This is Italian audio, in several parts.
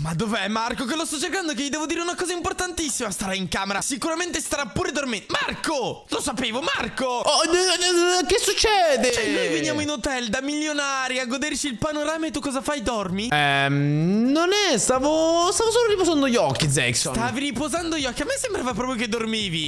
Ma dov'è Marco? Che lo sto cercando, che gli devo dire una cosa importantissima. Starà in camera, sicuramente starà pure dormendo. Marco! Lo sapevo, Marco! Oh, che succede? Cioè, noi veniamo in hotel da milionari a goderci il panorama e tu cosa fai? Dormi? Non è, stavo solo riposando gli occhi, Jackson. Stavi riposando gli occhi? A me sembrava proprio che dormivi.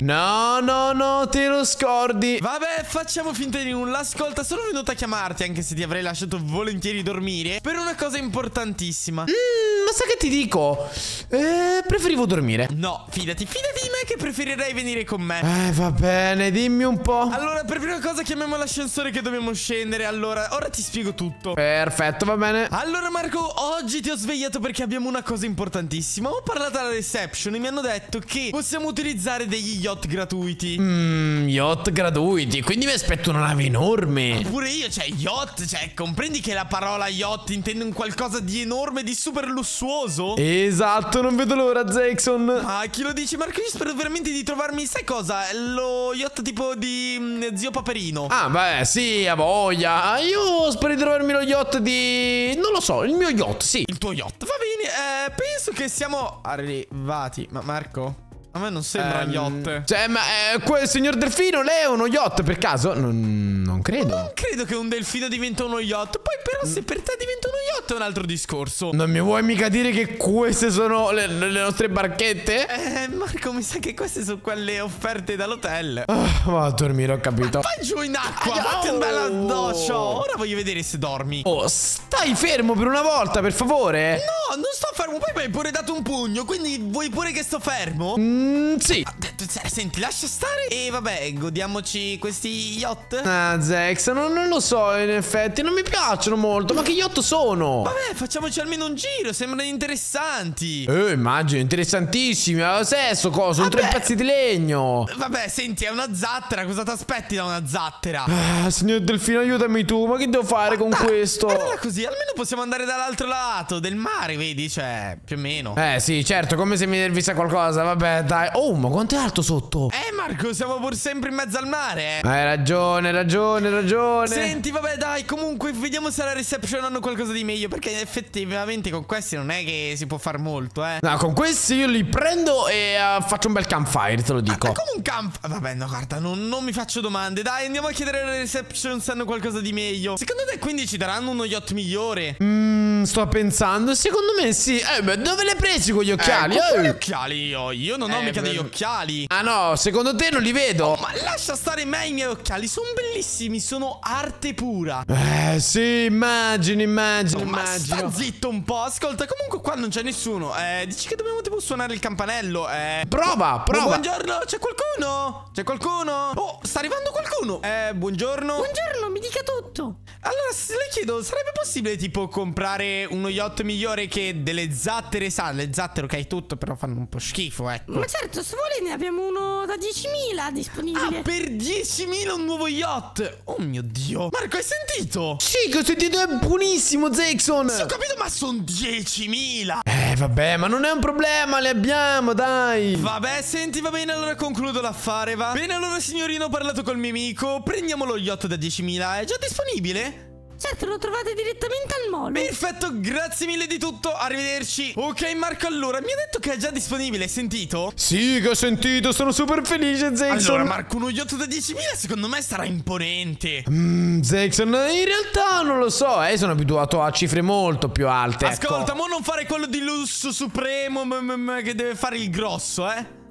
No, te lo scordi. Vabbè, facciamo finta di nulla. Ascolta, sono venuto a chiamarti, anche se ti avrei lasciato volentieri dormire, per una cosa importantissima. Ma sai che ti dico? Preferivo dormire. No, fidati di me che preferirei venire con me. Va bene, dimmi un po'. Allora, per prima cosa chiamiamo l'ascensore che dobbiamo scendere. Allora, ora ti spiego tutto. Perfetto, va bene. Allora Marco, oggi ti ho svegliato perché abbiamo una cosa importantissima. Ho parlato alla reception e mi hanno detto che possiamo utilizzare degli yacht gratuiti. Yacht gratuiti, quindi mi aspetto una nave enorme. Pure io, cioè yacht, cioè comprendi che la parola yacht intende un qualcosa di enorme, di super lussuoso? Esatto, non vedo l'ora, Jackson. Ma chi lo dice Marco? Io spero veramente di trovarmi, sai cosa? Lo yacht tipo di Zio Paperino. Ah, beh, sì, a voglia. Io spero di trovarmi lo yacht di... non lo so, il mio yacht, sì. Il tuo yacht, va bene, penso che siamo arrivati. Ma Marco? A me non sembra un yacht. Cioè, ma quel signor Delfino, lei è uno yacht per caso? Non credo. Non credo che un delfino diventa uno yacht. Poi però se per te diventa uno yacht è un altro discorso. Non mi vuoi mica dire che queste sono le nostre barchette? Marco, mi sa che queste sono quelle offerte dall'hotel. Va a dormire, ho capito. Vai giù in acqua, fatti un bel doccio. Ora voglio vedere se dormi. Oh, stai fermo per una volta, per favore. No, non sto fermo. Poi mi hai pure dato un pugno. Quindi vuoi pure che sto fermo? Sì. Senti, lascia stare. E vabbè, godiamoci questi yacht. Ah, Zex, non lo so, in effetti. Non mi piacciono molto. Ma che yacht sono? Vabbè, facciamoci almeno un giro. Sembrano interessanti. Immagino, interessantissimi. Ma sesso, cosa? Un tre pezzi di legno. Vabbè, senti, è una zattera. Cosa ti aspetti da una zattera? Signor Delfino, aiutami tu. Ma che devo fare con questo? Guardala così, almeno possiamo andare dall'altro lato del mare, vedi? Cioè, più o meno. Sì, certo, come se mi servisse qualcosa. Vabbè, dai. Oh, ma quanto è alto sotto? Marco, siamo pur sempre in mezzo al mare. Hai ragione. Senti, vabbè, dai, comunque vediamo se alla reception hanno qualcosa di meglio, perché effettivamente con questi non è che si può far molto, No, con questi io li prendo e faccio un bel campfire, te lo dico. Ma come un vabbè, no, guarda, non mi faccio domande. Dai, andiamo a chiedere alla reception se hanno qualcosa di meglio. Secondo te quindi ci daranno uno yacht migliore? Sto pensando, secondo me sì. Ma dove li hai presi con gli occhiali? Quali occhiali? Io non ho mica degli occhiali. Ah no, secondo te non li vedo? Ma lascia stare me i miei occhiali, sono bellissimi, sono arte pura. Sì, immagino. Ma sta zitto un po'. Ascolta, comunque qua non c'è nessuno. Dici che dobbiamo tipo suonare il campanello. Prova. Buongiorno, c'è qualcuno? Oh, sta arrivando qualcuno. Buongiorno. Buongiorno, mi dica tutto. Allora, se le chiedo, sarebbe possibile tipo comprare uno yacht migliore che delle zattere? Sa, le zattere ok tutto, però fanno un po' schifo, ecco. Ma certo, se vuole ne abbiamo uno da 10.000 disponibile. Ah, per 10.000 un nuovo yacht? Oh mio Dio. Marco, hai sentito? Sì, che ho sentito, è buonissimo, Jackson. Sì, ho capito, ma sono 10.000. Vabbè, ma non è un problema, le abbiamo, dai. Vabbè, senti, va bene, allora concludo l'affare, va. Bene, allora signorino, ho parlato col mio amico. Prendiamo lo yacht da 10.000, è già disponibile? Certo, lo trovate direttamente al mall. Perfetto, grazie mille di tutto, arrivederci. Ok Marco, allora, mi ha detto che è già disponibile, hai sentito? Sì, che ho sentito, sono super felice, Jackson. Allora Marco, uno yacht da 10.000 secondo me sarà imponente. Jackson, in realtà non lo so, sono abituato a cifre molto più alte. Ascolta, mo non fare quello di lusso supremo che deve fare il grosso,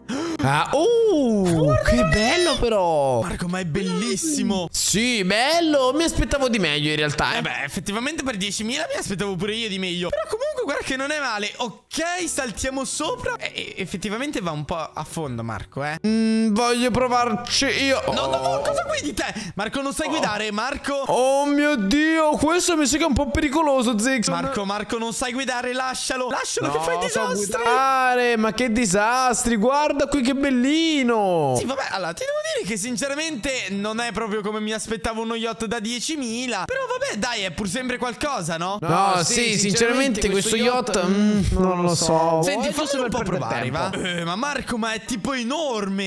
che bello però. Marco, ma è bellissimo. Sì, bello, mi aspettavo di meglio in realtà. Beh, effettivamente per 10.000 mi aspettavo pure io di meglio. Però comunque guarda che non è male. Ok, saltiamo sopra. Effettivamente va un po' a fondo, Marco, Voglio provarci io. No, cosa vuoi di te? Marco, non sai guidare, Marco. Oh mio Dio, questo mi sa che è un po' pericoloso, Jackson. Marco, non sai guidare, lascialo che fai disastri. So guidare, ma che disastri, guarda qui che bellino. Sì, vabbè, allora ti devo dire che sinceramente non è proprio come mi aspettavo uno yacht da 10.000. Però vabbè, dai, è pur sempre qualcosa, no? No, sì, sinceramente questo yacht non lo so. Senti, fammi un po' provare, va? Ma Marco, ma è tipo enorme.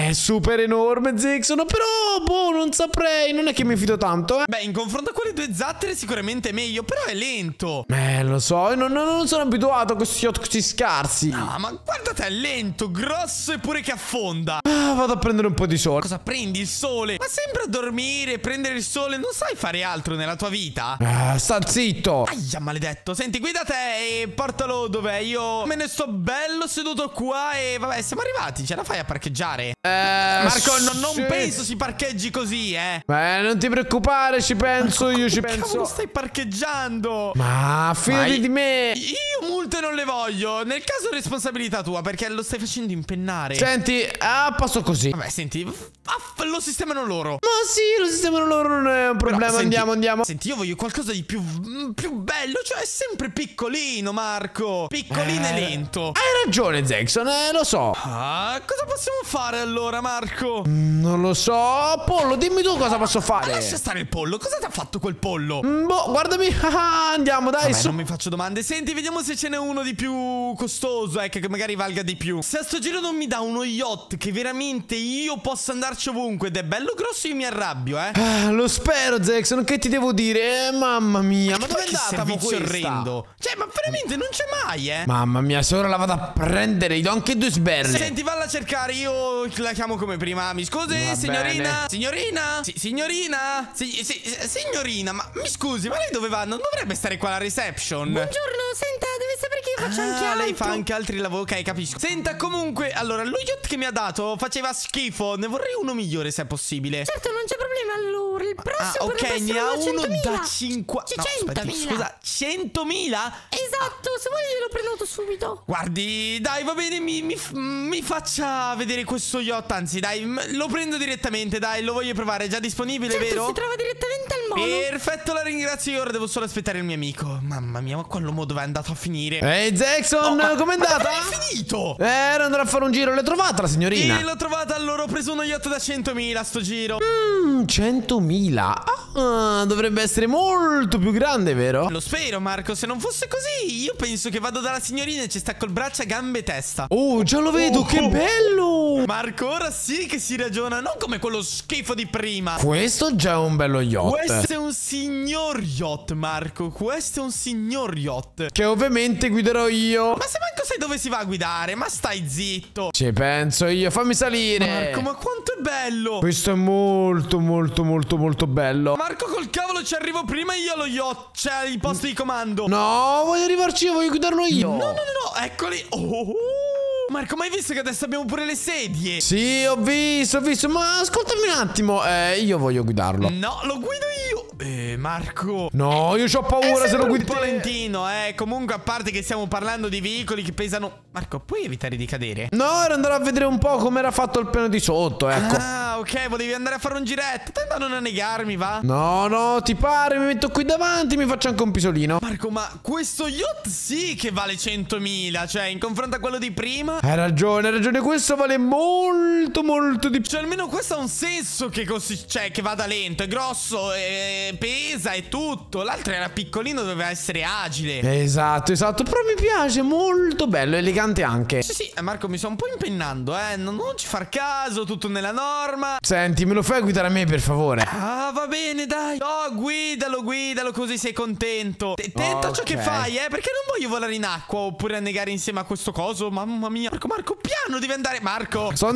È super enorme, Jackson. Però, boh, non saprei. Non è che mi fido tanto, Beh, in confronto a quelle due zattere sicuramente è meglio, però è lento. Lo so, io non sono abituato a questi yacht così scarsi. Ah, ma guarda te, è lento, grosso e pure che affonda. Vado a prendere un po' di sole. Cosa prendi il sole? Ma sempre a dormire, prendere il sole, non sai fare altro nella tua vita? Sta zitto. Aia, maledetto. Senti, guida te e portalo dov'è. Io me ne sto bello seduto qua e vabbè, siamo arrivati. Ce la fai a parcheggiare? Marco, non penso si parcheggi così, non ti preoccupare, ci penso, io ci penso. Cavolo, stai parcheggiando? Ma fidati di me. Io multe non le voglio. Nel caso è responsabilità tua, perché lo stai facendo impennare. Senti, passo così. Vabbè, senti, lo sistemano loro. Ma sì, lo sistemano loro, non è un problema. Però, senti, andiamo. Senti, io voglio qualcosa di più bello. Cioè, è sempre piccolino, Marco. Piccolino e lento. Hai ragione, Jackson, lo so. Cosa possiamo fare allora, Marco? Non lo so. Pollo, dimmi tu cosa posso fare. Lascia stare il pollo. Cosa ti ha fatto quel pollo? Boh, guardami. Andiamo, dai. Vabbè, non mi faccio domande. Senti, vediamo se ce n'è uno di più costoso, che magari valga di più. Se a sto giro non mi dà uno yacht che veramente io possa andarci ovunque ed è bello grosso, io mi arrabbio, Lo spero, Jackson. Che ti devo dire? Mamma mia, ma dove è che andata servizio questa? orrendo. Cioè, ma veramente non c'è mai, Mamma mia, se ora la vado a prendere, gli do anche 2 sberle. Senti, valla a cercare, io la chiamo come prima. Mi scusi, Va signorina? bene. Signorina? Signorina? Signorina, ma mi scusi, ma lei dove va? Non dovrebbe stare qua alla reception? Buongiorno, senta, deve sapere che io faccio anche altro. Lei fa anche altri lavori, ok, capisco. Senta, comunque, allora, lo yacht che mi ha dato faceva schifo. Ne vorrei uno migliore se è possibile. Certo, non c'è problema, allora. Il prossimo ok, potrebbe ne ha essere uno 100.000. da 50. No, aspetti, 100.000. scusa, 100.000? Esatto, se vuoi glielo prenoto subito. Guardi, dai, va bene, mi faccia vedere questo yacht. Anzi, dai, lo prendo direttamente, dai, lo voglio provare. È già disponibile, Certo, vero? si trova direttamente al molo. Perfetto, la ringrazio. Io ora devo solo aspettare il mio amico. Mamma mia, ma quello dove è andato a finire? Ehi, Jackson, com'è andata? Ma è finito? Ero andato a fare un giro. L'hai trovata la signorina? Sì, l'ho trovata, allora ho preso uno yacht da 100.000 sto giro. 100.000. Dovrebbe essere molto più grande, vero? Lo spero, Marco, se non fosse così io penso che vado dalla signorina e ci stacco il braccio a gambe e testa. Oh, già lo vedo, che bello. Marco, ora sì che si ragiona, non come quello schifo di prima. Questo già è un bello yacht. Questo è un signor yacht, Marco. Questo è un signor yacht. Che ovviamente guiderò io. Ma se manco sai dove si va a guidare, ma stai zitto. Ci penso io, fammi salire. Marco, ma quanto è bello. Questo è molto bello. Marco, col cavolo ci arrivo prima io allo yacht. C'è il posto di comando. No, voglio arrivarci io, voglio guidarlo io. No, eccoli. Marco, ma hai visto che adesso abbiamo pure le sedie? Sì, ho visto, ma ascoltami un attimo. Io voglio guidarlo. No, lo guido io. Marco. No, io ho paura se lo guidi un po' lentino, Comunque, a parte che stiamo parlando di veicoli che pesano. Marco, puoi evitare di cadere? No, ero andato a vedere un po' come era fatto il piano di sotto, ecco. Ah, ok, volevi andare a fare un giretto. Tenta non a negarmi, va? No, ti pare? Mi metto qui davanti e mi faccio anche un pisolino. Marco, ma questo yacht sì che vale 100.000. Cioè, in confronto a quello di prima. Hai ragione, questo vale molto di più. Cioè, almeno questo ha un senso che che vada lento, è grosso, pesa e tutto. L'altro era piccolino, doveva essere agile. Esatto, però mi piace, molto bello, elegante anche. Sì, Marco, mi sto un po' impennando, non ci far caso, tutto nella norma. Senti, me lo fai guidare a me, per favore? Ah, va bene, dai. No, guidalo così sei contento. Tenta ciò che fai, perché non voglio volare in acqua oppure annegare insieme a questo coso. Mamma mia. Marco, piano devi andare. Marco. Sto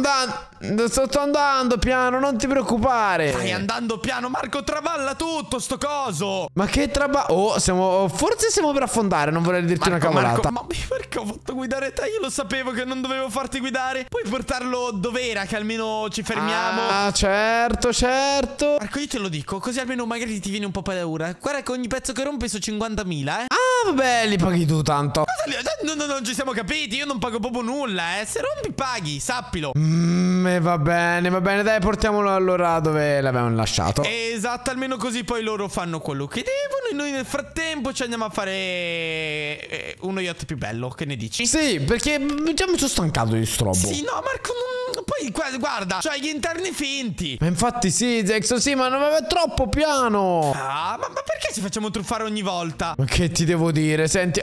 andando piano, non ti preoccupare. Stai andando piano, Marco, traballa tutto sto coso. Ma che forse stiamo per affondare, non vorrei dirti una cavolata. Ma perché ho fatto guidare te? Io lo sapevo che non dovevo farti guidare. Puoi portarlo dov'era, che almeno ci fermiamo. Ah, certo. Marco, io te lo dico, così almeno magari ti viene un po' paura. Guarda che ogni pezzo che rompe so 50.000, Ah, vabbè, li paghi tu tanto. No, non ci siamo capiti. Io non pago proprio nulla, Se rompi paghi, sappilo. Va bene, dai, portiamolo allora dove l'avevamo lasciato. Esatto, almeno così poi loro fanno quello che devono e noi nel frattempo ci andiamo a fare uno yacht più bello, che ne dici? Sì, perché già mi sono stancato di strobo. Sì, no, Marco, poi poi guarda, c'hai gli interni finti. Ma infatti sì, Zex, sì, ma non è troppo piano. Ah, ma perché ci facciamo truffare ogni volta? Ma che ti devo dire? Senti,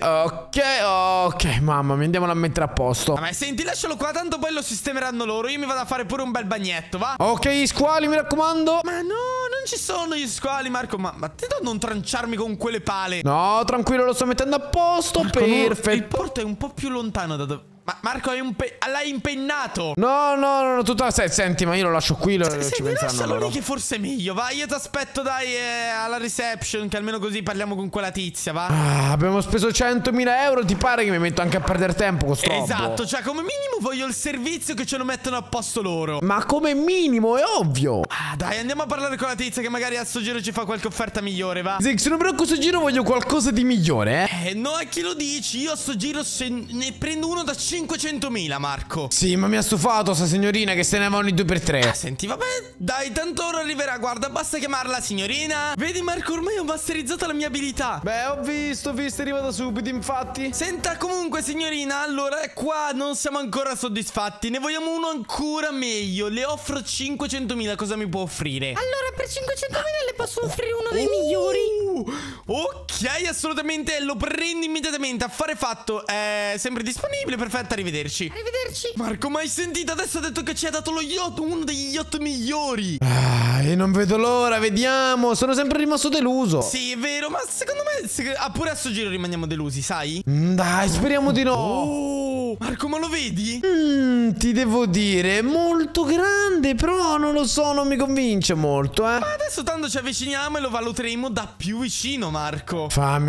ok, mamma mia, andiamola a mettere a posto. Ma senti, lascialo qua, tanto poi lo sistemeranno loro. Io mi vado a fare pure un bel bagnetto, va? Ok, gli squali, mi raccomando. Ma no, non ci sono gli squali, Marco. Ma te non tranciarmi con quelle pale. No, tranquillo, lo sto mettendo a posto. Marco, Perfetto. il porto è un po' più lontano da dove... Ma Marco, l'hai impennato. No, tutto. Senti, ma io lo lascio qui, ci penseranno Lascialo loro. lì che forse è meglio, va. Io ti aspetto, dai, alla reception, che almeno così parliamo con quella tizia, va. Ah, abbiamo speso 100.000 euro. Ti pare che mi metto anche a perdere tempo con sto robo? Esatto, cioè come minimo voglio il servizio che ce lo mettono a posto loro. Ma come minimo, è ovvio. Ah, dai, andiamo a parlare con la tizia che magari a sto giro ci fa qualche offerta migliore, va. Zex, non però a questo giro voglio qualcosa di migliore, No, a chi lo dici? Io a sto giro se ne prendo uno da 500.000, Marco. Sì, ma mi ha stufato sta signorina che se ne va ogni 2 per 3. Senti, vabbè, dai, tanto ora arriverà. Guarda, basta chiamarla signorina. Vedi, Marco, ormai ho masterizzato la mia abilità. Beh, ho visto, è arrivata subito, infatti. Senta, comunque, signorina, allora qua non siamo ancora soddisfatti. Ne vogliamo uno ancora meglio. Le offro 500.000, cosa mi può offrire? Allora, per 500.000 le posso offrire uno dei migliori. Ok, assolutamente, lo prendo immediatamente. Affare fatto, è sempre disponibile, perfetto, arrivederci. Arrivederci. Marco, ma hai sentito? Adesso ha detto che ci ha dato lo yacht, uno degli yacht migliori. Ah, io non vedo l'ora, vediamo. Sono sempre rimasto deluso. Sì, è vero, ma secondo me pure a sto giro rimaniamo delusi, sai? Dai, speriamo di no. Oh, Marco, ma lo vedi? Ti devo dire, è molto grande, però non lo so, non mi convince molto, Ma adesso tanto ci avviciniamo e lo valuteremo da più vicino, Marco. Fammi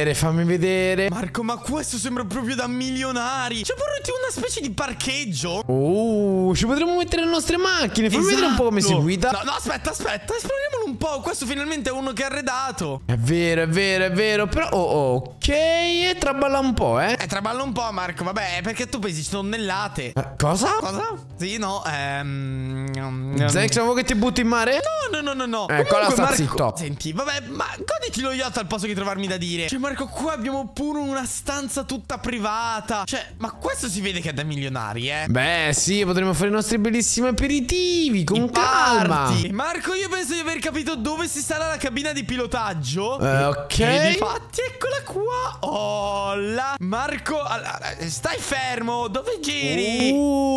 vedere. Marco, ma questo sembra proprio da milionari. C'è pure una specie di parcheggio. Ci potremmo mettere le nostre macchine. Fammi vedere un po' come si guida. No, aspetta, esploriamolo un po'. Questo finalmente è uno che è arredato. È vero. Però, ok, e traballa un po', Traballa un po', Marco. Vabbè, perché tu pesi tonnellate. Cosa? Cosa? Sì, no. Zex, vuoi che ti butti in mare? No. Comunque, sta Marco, zitto. senti, vabbè, ma goditi lo yacht al posto che trovarmi da dire. Cioè, Marco, qua abbiamo pure una stanza tutta privata. Cioè, ma questo si vede che è da milionari, Beh, sì, potremmo fare i nostri bellissimi aperitivi con calma. Marco, io penso di aver capito dove si sarà la cabina di pilotaggio. Ok. E difatti, eccola qua. Oh, là. Marco, stai fermo. Dove giri?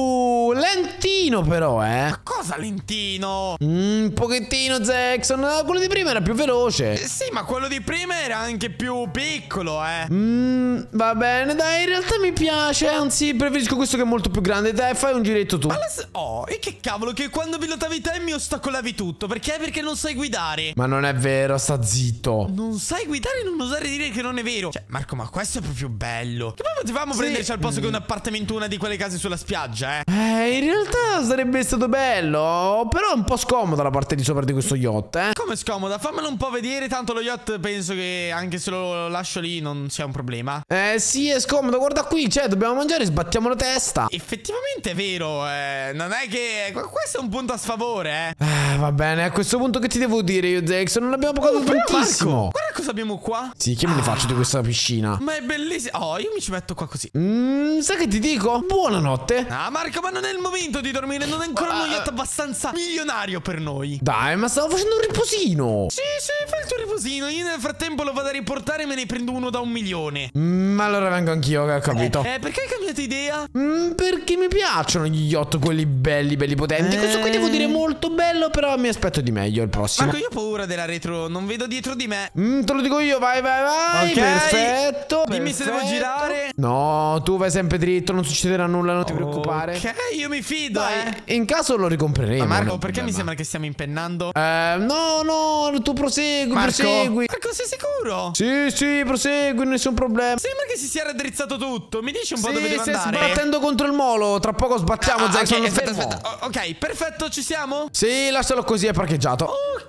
Lentino però, Ma cosa lentino? Un pochettino, Jackson. Quello di prima era più veloce. Sì, ma quello di prima era anche più piccolo, Va bene, dai, in realtà mi piace. Anzi, preferisco questo che è molto più grande. Dai, fai un giretto tu. E che cavolo, che quando pilotavi te mi ostacolavi tutto. Perché? Perché non sai guidare. Ma non è vero, sta zitto. Non sai guidare, non osare dire che non è vero. Cioè, Marco, ma questo è proprio bello. Che poi potevamo prenderci al posto che un appartamento, una di quelle case sulla spiaggia, In realtà sarebbe stato bello. Però è un po' scomoda la parte di sopra di questo yacht, Come scomoda? Fammelo un po' vedere. Tanto lo yacht penso che anche se lo lascio lì non sia un problema. Sì, è scomodo. Guarda qui, cioè, dobbiamo mangiare e sbattiamo la testa. Effettivamente è vero. Non è che... Questo è un punto a sfavore, Va bene, a questo punto che ti devo dire io, Jackson? Non l'abbiamo pagato tantissimo. Marco, guarda cosa abbiamo qua. Sì, che me ne faccio di questa piscina? Ma è bellissimo. Oh, io mi ci metto qua così. Sai che ti dico? Buonanotte. Ah, Marco, ma non è il momento di dormire. Non è ancora uno yacht abbastanza milionario per noi. Dai, ma stavo facendo un riposino. Sì, fai il tuo riposino. Io nel frattempo lo vado a riportare e me ne prendo uno da 1 milione. Ma allora vengo anch'io, che ho capito. Perché hai cambiato idea? Perché mi piacciono gli yacht, quelli belli potenti. Questo qui devo dire molto bello, però mi aspetto di meglio il prossimo. Marco, io ho paura della retro. Non vedo dietro di me. Te lo dico io, vai. Ok. Perfetto. Dimmi se devo girare. No, tu vai sempre dritto, non succederà nulla, non ti preoccupare. Ok, io mi fido, Dai, in caso lo ricompreremo. Ma Marco, perché mi sembra che stiamo impennando? No, tu prosegui. Marco, sei sicuro? Sì, prosegui, nessun problema. Sembra che si sia raddrizzato tutto. Mi dici un po' dove devo andare? Stai sbattendo contro il molo. Tra poco sbattiamo, Jackson. Okay, aspetta. Ok, perfetto, ci siamo? Sì, lascialo così, è parcheggiato. Ok.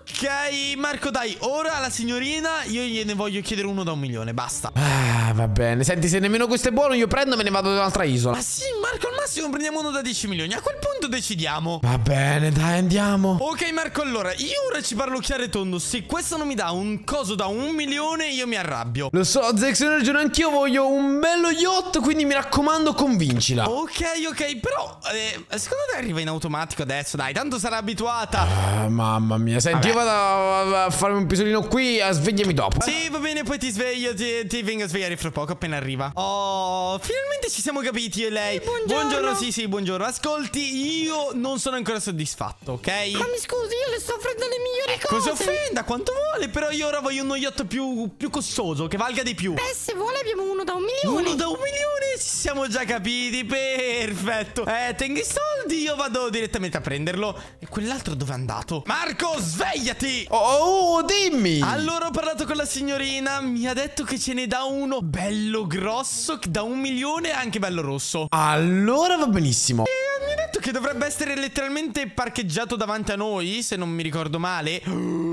Ok, Marco, dai, ora alla signorina io gliene voglio chiedere uno da 1 milione, basta. Ah, va bene. Senti, se nemmeno questo è buono, io prendo e me ne vado da un'altra isola. Ma sì, Marco, al massimo prendiamo uno da 10 milioni. A quel punto decidiamo. Va bene, dai, andiamo. Ok, Marco, allora, io ora ci parlo chiaro e tondo. Se questo non mi dà un coso da 1 milione, io mi arrabbio. Lo so, Zex, hai ragione, anch'io voglio un bello yacht, quindi mi raccomando, convincila. Ok, però, secondo te arriva in automatico adesso? Dai, tanto sarà abituata. Ah, mamma mia, senti, io vado a farmi un pisolino qui, svegliami dopo. Sì, va bene, poi ti sveglio, ti vengo a svegliare fra poco appena arriva. Oh, finalmente ci siamo capiti io e lei. Buongiorno. Sì, buongiorno. Ascolti, io non sono ancora soddisfatto, ok? Ma mi scusi, io le sto offrendo le migliori Cosa cose. offenda, quanto vuole, però io ora voglio uno yacht più costoso, che valga di più. Se vuole abbiamo uno da 1 milione. Uno da 1 milione, ci siamo già capiti, perfetto. Tengo i soldi, io vado direttamente a prenderlo. E quell'altro dove è andato? Marco, svegliati! Oh, dimmi. Allora ho parlato con la signorina, mi ha detto che ce ne dà uno bello grosso, da 1 milione e anche bello rosso. Allora va benissimo. Mi ha detto che dovrebbe essere letteralmente parcheggiato davanti a noi, se non mi ricordo male.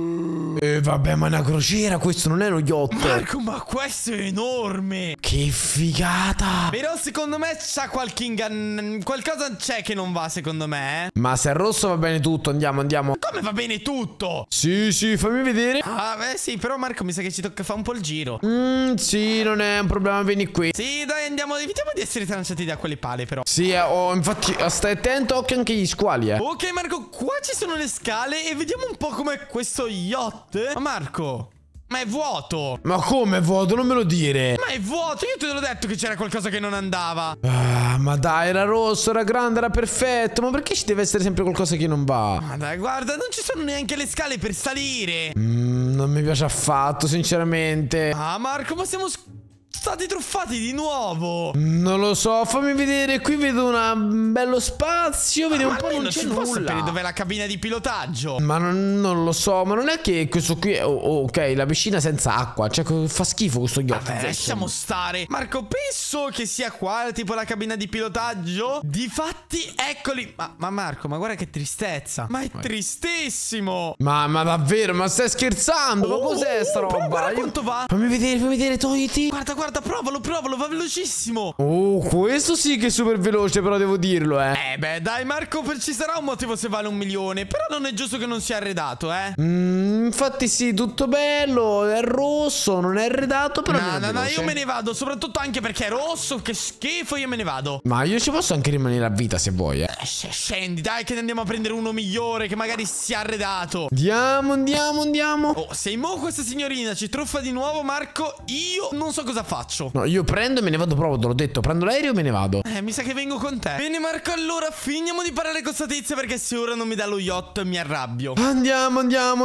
Vabbè, ma è una crociera, questo non è uno yacht. Marco, ma questo è enorme. Che figata. Però secondo me c'ha qualche qualcosa c'è che non va, secondo me, Ma se è rosso va bene tutto, andiamo. Come va bene tutto? Sì, fammi vedere. Ah, beh sì, però Marco mi sa che ci tocca fare un po' il giro. Sì, non è un problema, vieni qui. Sì, dai, andiamo, evitiamo di essere tranciati da quelle pale, però. Sì, infatti, stai attento, occhio anche agli squali, Ok, Marco, qua ci sono le scale e vediamo un po' com'è questo yacht. Ma Marco, ma è vuoto. Ma come vuoto? Non me lo dire. Ma è vuoto, io te l'ho detto che c'era qualcosa che non andava. Ah, ma dai, era rosso, era grande, era perfetto. Ma perché ci deve essere sempre qualcosa che non va? Ma dai, guarda, non ci sono neanche le scale per salire. Non mi piace affatto, sinceramente. Ah, Marco, ma siamo stati truffati di nuovo. Non lo so, fammi vedere. Qui vedo un bello spazio. Vediamo un po', non c'è si può sapere nulla. dov'è la cabina di pilotaggio. Ma non lo so, ma non è che questo qui è, ok, la piscina senza acqua. Cioè, fa schifo questo yacht. Vabbè, Jackson. lasciamo stare. Marco, penso che sia qua, tipo la cabina di pilotaggio. Difatti, eccoli. Ma Marco, ma guarda che tristezza. Ma è tristissimo. Ma davvero, ma stai scherzando? Ma cos'è sta però roba? guarda quanto va. Fammi vedere, togliti. Guarda, provalo, va velocissimo. Oh, questo sì che è super veloce, però devo dirlo, Beh, dai, Marco, ci sarà un motivo se vale 1 milione. Però non è giusto che non sia arredato, Infatti sì, tutto bello, è rosso, non è arredato, però No, io me ne vado, soprattutto anche perché è rosso, che schifo, io me ne vado. Ma io ci posso anche rimanere a vita se vuoi, Scendi, dai, che ne andiamo a prendere uno migliore, che magari sia arredato. Andiamo. Oh, se mo questa signorina ci truffa di nuovo, Marco, io non so cosa faccio. No, io prendo e me ne vado proprio, te l'ho detto, prendo l'aereo e me ne vado. Mi sa che vengo con te. Bene, Marco, allora finiamo di parlare con sta tizia, perché se ora non mi dà lo yacht mi arrabbio. Andiamo.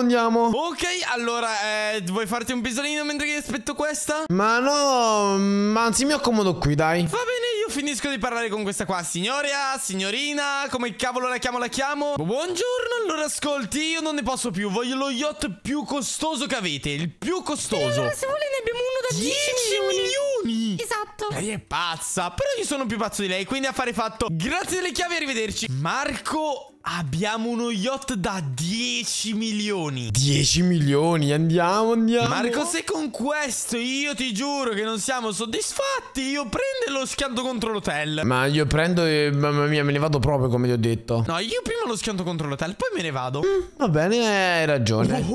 Ok, allora, vuoi farti un pisolino mentre che aspetto questa? Ma no, anzi mi accomodo qui, dai. Va bene, io finisco di parlare con questa qua. Signorina, come cavolo la chiamo? Buongiorno, allora ascolti, io non ne posso più. Voglio lo yacht più costoso che avete, il più costoso. Allora, se vuole ne abbiamo uno da 10 milioni. Esatto. Lei è pazza, però io sono più pazzo di lei, quindi affare fatto. Grazie delle chiavi, arrivederci. Marco, abbiamo uno yacht da 10 milioni. 10 milioni, andiamo. Marco, se con questo io ti giuro che non siamo soddisfatti, io prendo e lo schianto contro l'hotel. Ma io prendo e, mamma mia, me ne vado proprio, come ti ho detto. No, io prima lo schianto contro l'hotel, poi me ne vado. Va bene, hai ragione.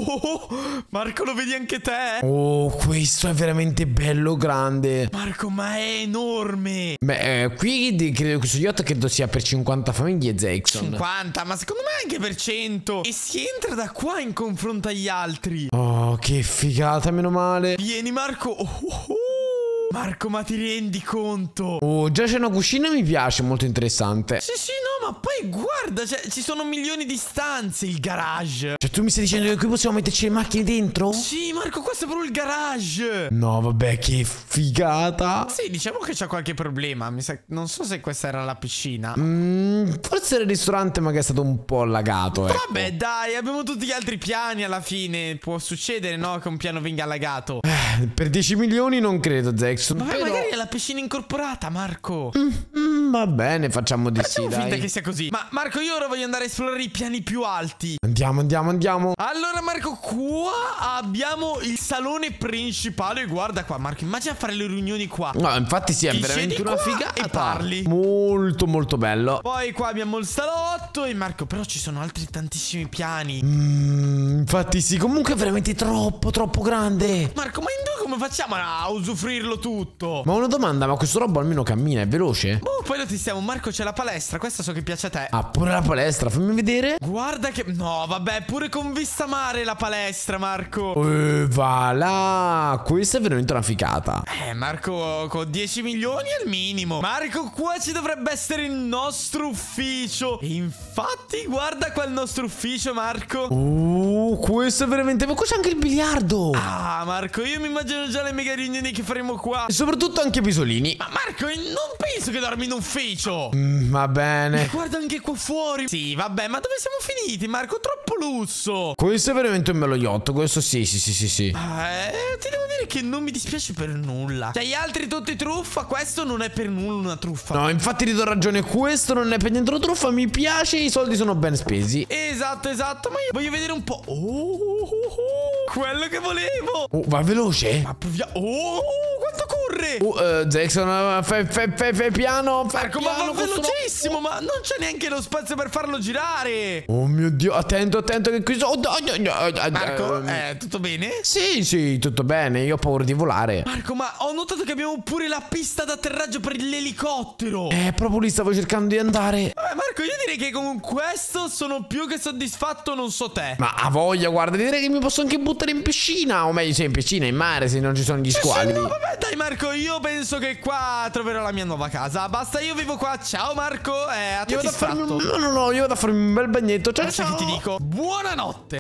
Marco, lo vedi anche te? Oh, questo è veramente bello grande. Marco, ma è enorme. Beh, qui credo che questo yacht credo sia per 50 famiglie, Jackson. 50, ma secondo me anche per 100. E si entra da qua in confronto agli altri. Oh, che figata, meno male. Vieni, Marco. Marco, ma ti rendi conto? Oh, già c'è una cucina, mi piace, molto interessante. Sì, no, ma poi guarda, cioè, ci sono milioni di stanze, il garage. Cioè, tu mi stai dicendo che qui possiamo metterci le macchine dentro? Sì, Marco, questo è proprio il garage. No, vabbè, che figata. Sì, diciamo che c'è qualche problema. Non so se questa era la piscina. Forse era il ristorante, ma che è stato un po' allagato, Vabbè, dai, abbiamo tutti gli altri piani alla fine. Può succedere, no, che un piano venga allagato. Per 10 milioni non credo, Jackson. Vabbè, però magari è la piscina incorporata, Marco. Va bene, facciamo di sì, Facciamo finta dai. che sia così. Ma Marco, io ora voglio andare a esplorare i piani più alti. Andiamo. Allora Marco, qua abbiamo il salone principale. Guarda qua Marco, immagina fare le riunioni qua. No, infatti sì, è Ti veramente siedi una qua figata. e parli. Molto molto bello. Poi qua abbiamo il salotto. E Marco, però ci sono altri tantissimi piani. Infatti sì, comunque è veramente troppo grande. Marco, ma in due come facciamo a usufruirlo tutto? Ma una domanda, ma questo robot almeno cammina, è veloce? Oh, poi lo testiamo. Marco, c'è la palestra. Questa so che piace a te. Ah, pure la palestra, fammi vedere. Guarda che... No, vabbè, pure con vista mare la palestra, Marco. Va là, questa è veramente una figata. Marco, con 10 milioni è il minimo. Marco, qua ci dovrebbe essere il nostro ufficio. E infatti, guarda qua il nostro ufficio, Marco. Questo è veramente... Ma qua c'è anche il biliardo. Ah, Marco, io mi immagino già le mega riunioni che faremo qua. E soprattutto anche pisolini. Ma Marco, non penso che dormi in ufficio. Va bene. Guarda anche qua fuori. Sì, vabbè, ma dove siamo finiti, Marco? Troppo lusso. Questo è veramente un bello yacht. Questo sì. Ti devo dire che non mi dispiace per nulla. Cioè, gli altri tutti truffa. Questo non è per nulla una truffa. No, infatti ti do ragione. Questo non è per niente una truffa. Mi piace, i soldi sono ben spesi. Esatto. Ma io voglio vedere un po'. Quello che volevo. Va veloce. Ma via. Quanto corre. Jackson, fai piano. Marco, ma va velocissimo. Ma non c'è neanche lo spazio per farlo girare. Oh mio Dio, attento che qui sono. Marco, tutto bene? Sì, tutto bene. Io ho paura di volare. Marco, ma ho notato che abbiamo pure la pista d'atterraggio per l'elicottero. Proprio lì stavo cercando di andare. Vabbè, Marco, io direi che con questo sono più che soddisfatto, non so te. Ma a voglia, guarda, direi che mi posso anche buttare in piscina. O meglio, se in piscina, in mare, se non ci sono gli squali. No, vabbè, dai Marco, io penso che qua troverò la mia nuova casa. Basta, io vivo qua. Ciao Marco, a te ti sfratto. No, io vado a farmi un bel bagnetto. Ciao. Che ti dico buonanotte.